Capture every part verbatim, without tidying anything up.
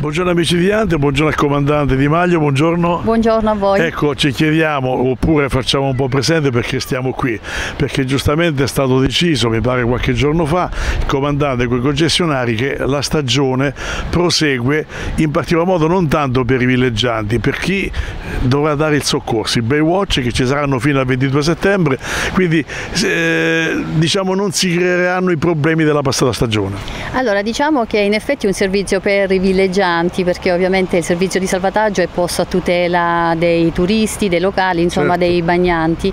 Buongiorno amici di Ante, buongiorno al comandante Di Maglio, buongiorno. Buongiorno a voi. Ecco, ci chiediamo, oppure facciamo un po' presente perché stiamo qui, perché giustamente è stato deciso, mi pare qualche giorno fa, il comandante con i concessionari che la stagione prosegue in particolar modo non tanto per i villeggianti, per chi dovrà dare il soccorso, i Baywatch che ci saranno fino al ventidue settembre, quindi eh, diciamo non si creeranno i problemi della passata stagione. Allora, diciamo che in effetti è un servizio per i villeggianti, perché ovviamente il servizio di salvataggio è posto a tutela dei turisti, dei locali, insomma certo, dei bagnanti.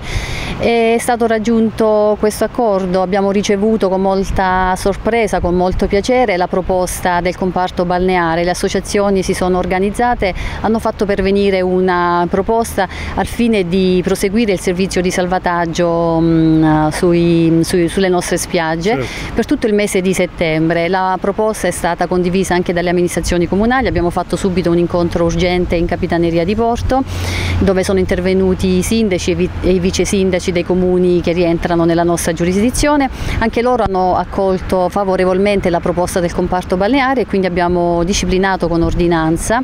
È stato raggiunto questo accordo, abbiamo ricevuto con molta sorpresa, con molto piacere la proposta del comparto balneare. Le associazioni si sono organizzate, hanno fatto pervenire una proposta al fine di proseguire il servizio di salvataggio mh, sui, sui, sulle nostre spiagge certo, per tutto il mese di settembre. La proposta è stata condivisa anche dalle amministrazioni comunali, abbiamo fatto subito un incontro urgente in Capitaneria di Porto dove sono intervenuti i sindaci e i vice sindaci dei comuni che rientrano nella nostra giurisdizione. Anche loro hanno accolto favorevolmente la proposta del comparto balneare e quindi abbiamo disciplinato con ordinanza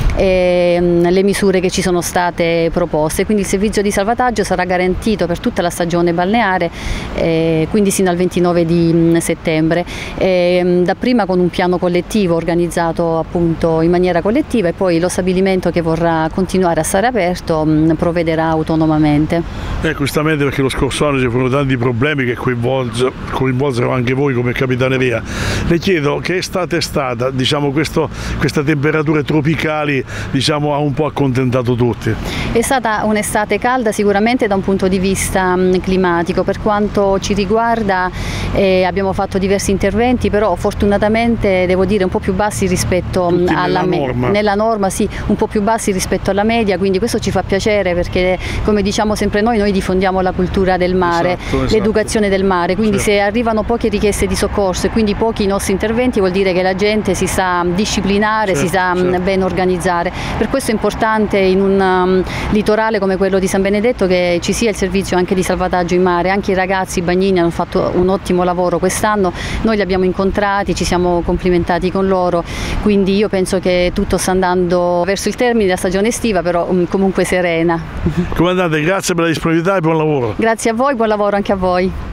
eh, le misure che ci sono state proposte, quindi il servizio di salvataggio sarà garantito per tutta la stagione balneare, eh, quindi sino al ventinove di settembre, eh, dapprima con un piano collettivo organizzato appunto in maniera collettiva e poi lo stabilimento che vorrà continuare a stare aperto mh, provvederà autonomamente. Eh, giustamente perché lo scorso anno ci furono tanti problemi che coinvolsero, coinvolsero anche voi come Capitaneria. Le chiedo che estate è stata, diciamo questo, queste temperature tropicali diciamo, ha un po' accontentato tutti. È stata un'estate calda sicuramente da un punto di vista mh, climatico, per quanto ci riguarda eh, abbiamo fatto diversi interventi, però fortunatamente devo dire un po' più bassi rispetto Tutti alla nella norma. nella norma, sì, un po' più bassi rispetto alla media, quindi questo ci fa piacere perché come diciamo sempre noi, noi diffondiamo la cultura del mare, esatto, esatto, l'educazione del mare, quindi certo, se arrivano poche richieste di soccorso e quindi pochi nostri interventi vuol dire che la gente si sa disciplinare, certo, si sa certo, ben organizzare. Per questo è importante in un um, litorale come quello di San Benedetto che ci sia il servizio anche di salvataggio in mare. Anche i ragazzi, i bagnini hanno fatto un ottimo lavoro quest'anno, noi li abbiamo incontrati, ci siamo complimentati con loro, quindi io penso che tutto sta andando verso il termine della stagione estiva, però um, comunque serena. Comandante, grazie per la disponibilità e buon lavoro. Grazie a voi, buon lavoro anche a voi.